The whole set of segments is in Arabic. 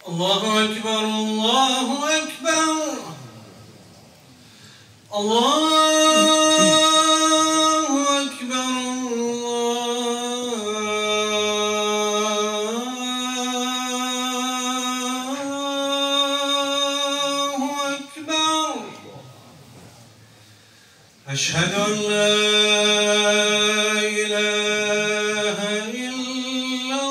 الله أكبر الله أكبر الله أكبر الله أكبر أشهد أن لا إله إلا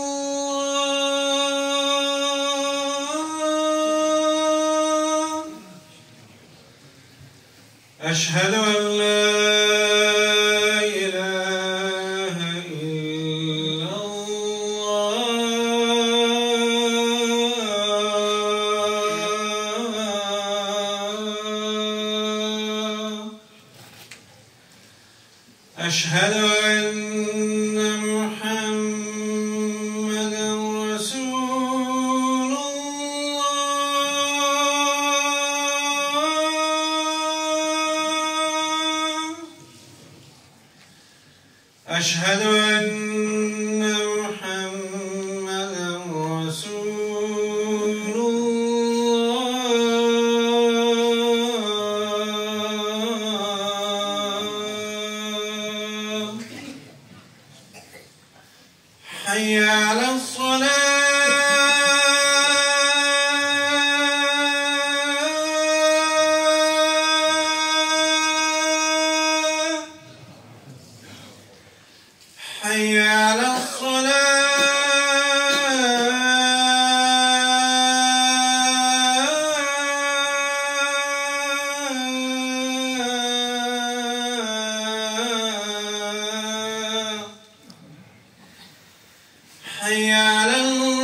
الله أشهد أن لا إله إلا الله أشهد أن محمدًا رسول الله أشهد أن محمدًا رسول الله حي على الصلاة حي على الصلاة حي على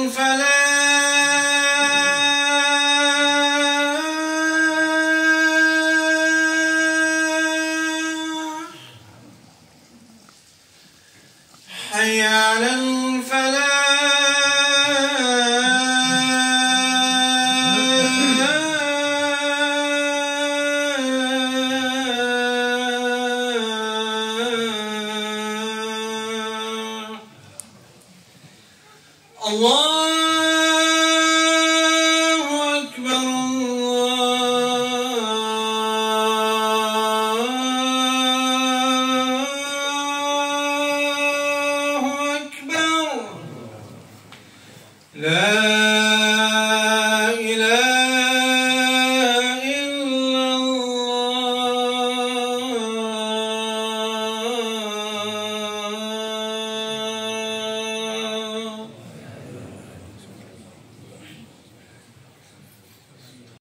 الفلاح حي على الفلاح الله أكبر الله أكبر لا